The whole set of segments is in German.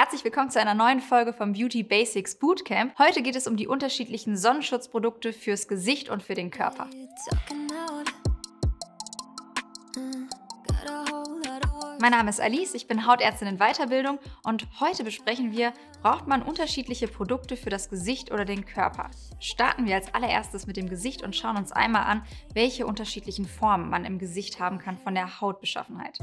Herzlich willkommen zu einer neuen Folge vom Beauty Basics Bootcamp. Heute geht es um die unterschiedlichen Sonnenschutzprodukte fürs Gesicht und für den Körper. Mein Name ist Alice, ich bin Hautärztin in Weiterbildung und heute besprechen wir, braucht man unterschiedliche Produkte für das Gesicht oder den Körper? Starten wir als allererstes mit dem Gesicht und schauen uns einmal an, welche unterschiedlichen Formen man im Gesicht haben kann von der Hautbeschaffenheit.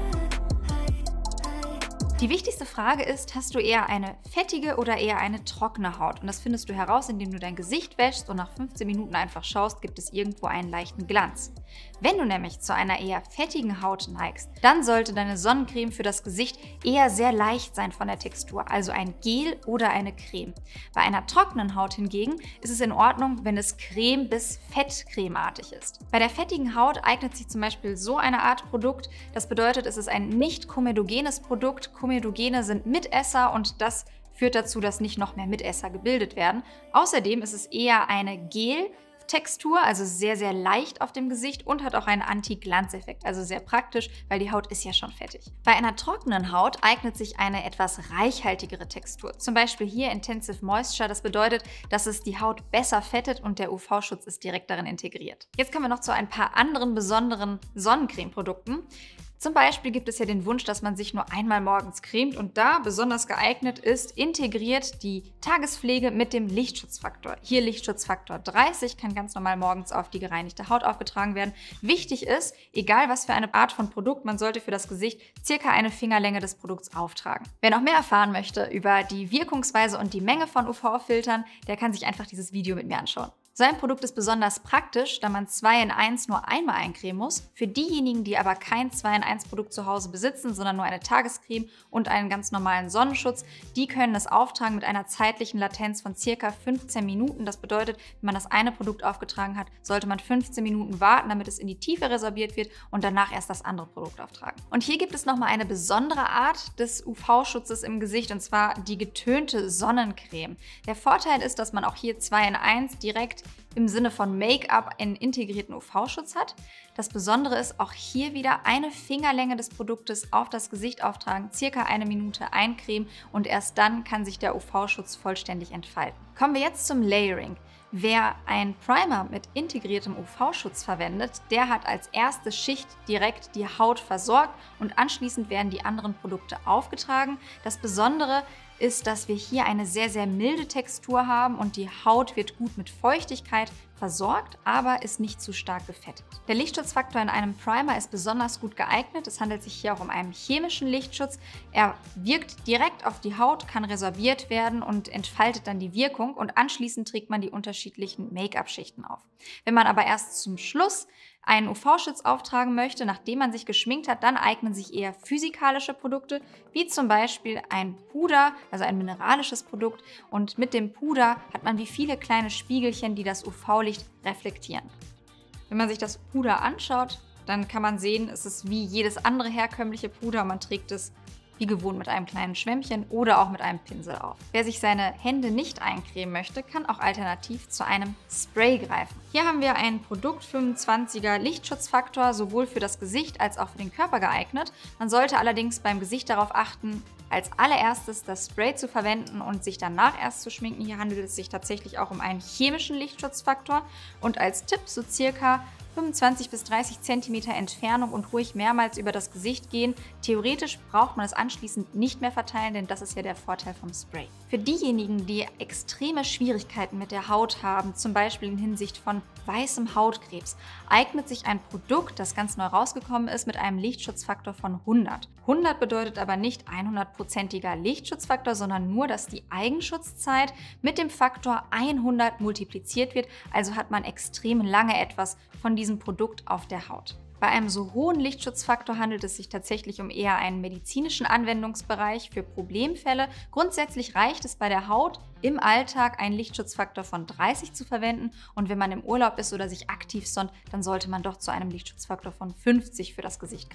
Die wichtigste Frage ist, hast du eher eine fettige oder eher eine trockene Haut? Und das findest du heraus, indem du dein Gesicht wäschst und nach 15 Minuten einfach schaust, gibt es irgendwo einen leichten Glanz. Wenn du nämlich zu einer eher fettigen Haut neigst, dann sollte deine Sonnencreme für das Gesicht eher sehr leicht sein von der Textur, also ein Gel oder eine Creme. Bei einer trockenen Haut hingegen ist es in Ordnung, wenn es creme- bis fettcremeartig ist. Bei der fettigen Haut eignet sich zum Beispiel so eine Art Produkt, das bedeutet, es ist ein nicht komedogenes Produkt. Komedogene sind Mitesser und das führt dazu, dass nicht noch mehr Mitesser gebildet werden. Außerdem ist es eher eine Gel-Textur, also sehr, sehr leicht auf dem Gesicht und hat auch einen Anti-Glanzeffekt, also sehr praktisch, weil die Haut ist ja schon fettig. Bei einer trockenen Haut eignet sich eine etwas reichhaltigere Textur, zum Beispiel hier Intensive Moisture. Das bedeutet, dass es die Haut besser fettet und der UV-Schutz ist direkt darin integriert. Jetzt kommen wir noch zu ein paar anderen besonderen Sonnencreme-Produkten. Zum Beispiel gibt es ja den Wunsch, dass man sich nur einmal morgens cremt und da besonders geeignet ist, integriert die Tagespflege mit dem Lichtschutzfaktor. Hier Lichtschutzfaktor 30, kann ganz normal morgens auf die gereinigte Haut aufgetragen werden. Wichtig ist, egal was für eine Art von Produkt, man sollte für das Gesicht circa eine Fingerlänge des Produkts auftragen. Wer noch mehr erfahren möchte über die Wirkungsweise und die Menge von UV-Filtern, der kann sich einfach dieses Video mit mir anschauen. So ein Produkt ist besonders praktisch, da man 2 in 1 nur einmal eincremen muss. Für diejenigen, die aber kein 2 in 1 Produkt zu Hause besitzen, sondern nur eine Tagescreme und einen ganz normalen Sonnenschutz, die können es auftragen mit einer zeitlichen Latenz von ca. 15 Minuten. Das bedeutet, wenn man das eine Produkt aufgetragen hat, sollte man 15 Minuten warten, damit es in die Tiefe resorbiert wird und danach erst das andere Produkt auftragen. Und hier gibt es nochmal eine besondere Art des UV-Schutzes im Gesicht, und zwar die getönte Sonnencreme. Der Vorteil ist, dass man auch hier 2 in 1 direkt im Sinne von Make-up einen integrierten UV-Schutz hat. Das Besondere ist, auch hier wieder eine Fingerlänge des Produktes auf das Gesicht auftragen, circa 1 Minute eincremen und erst dann kann sich der UV-Schutz vollständig entfalten. Kommen wir jetzt zum Layering. Wer einen Primer mit integriertem UV-Schutz verwendet, der hat als erste Schicht direkt die Haut versorgt und anschließend werden die anderen Produkte aufgetragen. Das Besondere ist, dass wir hier eine sehr, sehr milde Textur haben und die Haut wird gut mit Feuchtigkeit versorgt, aber ist nicht zu stark gefettet. Der Lichtschutzfaktor in einem Primer ist besonders gut geeignet. Es handelt sich hier auch um einen chemischen Lichtschutz. Er wirkt direkt auf die Haut, kann resorbiert werden und entfaltet dann die Wirkung und anschließend trägt man die unterschiedlichen Make-up-Schichten auf. Wenn man aber erst zum Schluss einen UV-Schutz auftragen möchte, nachdem man sich geschminkt hat, dann eignen sich eher physikalische Produkte, wie zum Beispiel ein Puder, also ein mineralisches Produkt. Und mit dem Puder hat man wie viele kleine Spiegelchen, die das UV-Licht reflektieren. Wenn man sich das Puder anschaut, dann kann man sehen, es ist wie jedes andere herkömmliche Puder. Man trägt es wie gewohnt mit einem kleinen Schwämmchen oder auch mit einem Pinsel auf. Wer sich seine Hände nicht eincremen möchte, kann auch alternativ zu einem Spray greifen. Hier haben wir ein Produkt 25er Lichtschutzfaktor, sowohl für das Gesicht als auch für den Körper geeignet. Man sollte allerdings beim Gesicht darauf achten, als allererstes das Spray zu verwenden und sich danach erst zu schminken. Hier handelt es sich tatsächlich auch um einen chemischen Lichtschutzfaktor und als Tipp so circa 25 bis 30 cm Entfernung und ruhig mehrmals über das Gesicht gehen. Theoretisch braucht man es anschließend nicht mehr verteilen, denn das ist ja der Vorteil vom Spray. Für diejenigen, die extreme Schwierigkeiten mit der Haut haben, zum Beispiel in Hinsicht von weißem Hautkrebs, eignet sich ein Produkt, das ganz neu rausgekommen ist, mit einem Lichtschutzfaktor von 100. 100 bedeutet aber nicht 100%iger Lichtschutzfaktor, sondern nur, dass die Eigenschutzzeit mit dem Faktor 100 multipliziert wird, also hat man extrem lange etwas von diesem Produkt auf der Haut. Bei einem so hohen Lichtschutzfaktor handelt es sich tatsächlich um eher einen medizinischen Anwendungsbereich für Problemfälle. Grundsätzlich reicht es bei der Haut im Alltag, einen Lichtschutzfaktor von 30 zu verwenden und wenn man im Urlaub ist oder sich aktiv sonnt, dann sollte man doch zu einem Lichtschutzfaktor von 50 für das Gesicht greifen.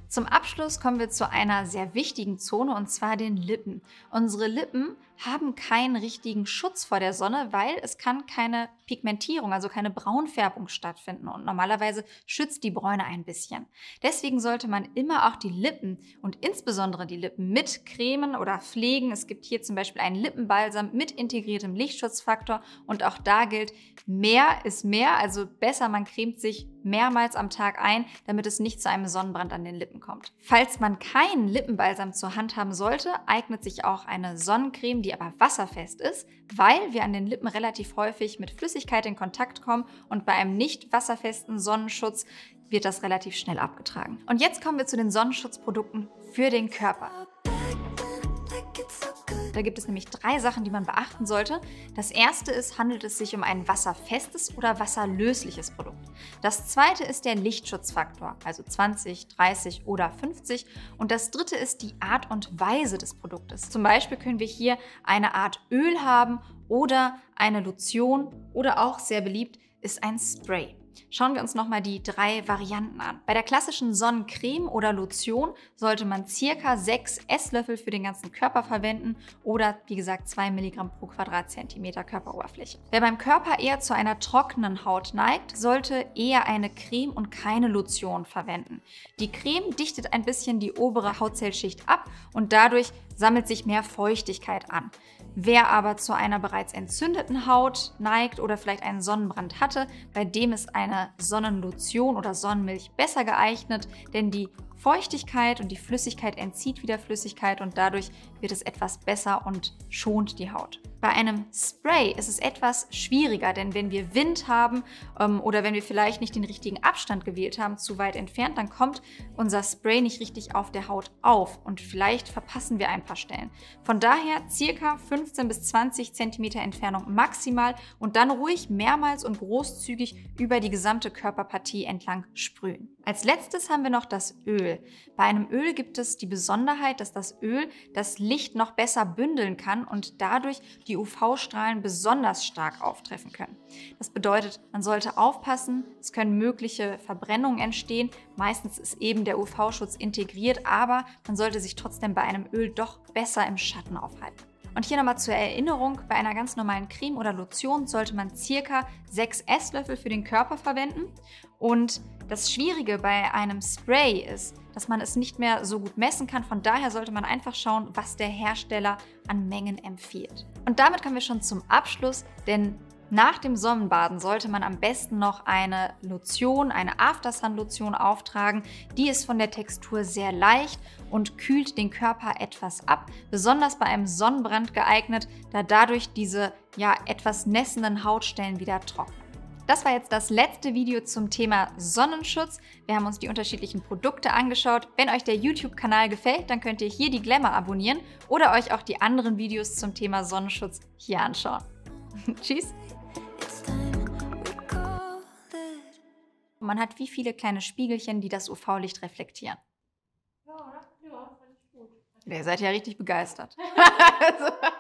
Zum Abschluss kommen wir zu einer sehr wichtigen Zone, und zwar den Lippen. Unsere Lippen haben keinen richtigen Schutz vor der Sonne, weil es kann keine Pigmentierung, also keine Braunfärbung stattfinden, und normalerweise schützt die Bräune ein bisschen. Deswegen sollte man immer auch die Lippen und insbesondere die Lippen mit cremen oder pflegen. Es gibt hier zum Beispiel einen Lippenbalsam mit integriertem Lichtschutzfaktor, und auch da gilt, mehr ist mehr, also besser man cremt sich mehrmals am Tag ein, damit es nicht zu einem Sonnenbrand an den Lippen kommt. Falls man keinen Lippenbalsam zur Hand haben sollte, eignet sich auch eine Sonnencreme, die aber wasserfest ist, weil wir an den Lippen relativ häufig mit Flüssigkeit in Kontakt kommen, und bei einem nicht wasserfesten Sonnenschutz wird das relativ schnell abgetragen. Und jetzt kommen wir zu den Sonnenschutzprodukten für den Körper. Da gibt es nämlich 3 Sachen, die man beachten sollte. Das erste ist, handelt es sich um ein wasserfestes oder wasserlösliches Produkt. Das zweite ist der Lichtschutzfaktor, also 20, 30 oder 50. Und das dritte ist die Art und Weise des Produktes. Zum Beispiel können wir hier eine Art Öl haben oder eine Lotion, oder auch sehr beliebt ist ein Spray. Schauen wir uns nochmal die 3 Varianten an. Bei der klassischen Sonnencreme oder Lotion sollte man ca. 6 Esslöffel für den ganzen Körper verwenden oder wie gesagt 2 Milligramm pro Quadratzentimeter Körperoberfläche. Wer beim Körper eher zu einer trockenen Haut neigt, sollte eher eine Creme und keine Lotion verwenden. Die Creme dichtet ein bisschen die obere Hautzellschicht ab und dadurch sammelt sich mehr Feuchtigkeit an. Wer aber zu einer bereits entzündeten Haut neigt oder vielleicht einen Sonnenbrand hatte, bei dem ist eine Sonnenlotion oder Sonnenmilch besser geeignet, denn die Feuchtigkeit und die Flüssigkeit entzieht wieder Flüssigkeit und dadurch wird es etwas besser und schont die Haut. Bei einem Spray ist es etwas schwieriger, denn wenn wir Wind haben oder wenn wir vielleicht nicht den richtigen Abstand gewählt haben, zu weit entfernt, dann kommt unser Spray nicht richtig auf der Haut auf und vielleicht verpassen wir ein paar Stellen. Von daher ca. 15 bis 20 cm Entfernung maximal und dann ruhig mehrmals und großzügig über die gesamte Körperpartie entlang sprühen. Als letztes haben wir noch das Öl. Bei einem Öl gibt es die Besonderheit, dass das Öl das Licht noch besser bündeln kann und dadurch die UV-Strahlen besonders stark auftreffen können. Das bedeutet, man sollte aufpassen, es können mögliche Verbrennungen entstehen. Meistens ist eben der UV-Schutz integriert, aber man sollte sich trotzdem bei einem Öl doch besser im Schatten aufhalten. Und hier nochmal zur Erinnerung, bei einer ganz normalen Creme oder Lotion sollte man ca. 6 Esslöffel für den Körper verwenden. Und das Schwierige bei einem Spray ist, dass man es nicht mehr so gut messen kann. Von daher sollte man einfach schauen, was der Hersteller an Mengen empfiehlt. Und damit kommen wir schon zum Abschluss, denn nach dem Sonnenbaden sollte man am besten noch eine Lotion, eine Aftersun-Lotion auftragen. Die ist von der Textur sehr leicht und kühlt den Körper etwas ab. Besonders bei einem Sonnenbrand geeignet, da dadurch diese etwas nässenden Hautstellen wieder trocknen. Das war jetzt das letzte Video zum Thema Sonnenschutz. Wir haben uns die unterschiedlichen Produkte angeschaut. Wenn euch der YouTube-Kanal gefällt, dann könnt ihr hier die Glamour abonnieren oder euch auch die anderen Videos zum Thema Sonnenschutz hier anschauen. Tschüss! Man hat wie viele kleine Spiegelchen, die das UV-Licht reflektieren. Ja, fand ich gut. Ihr seid ja richtig begeistert.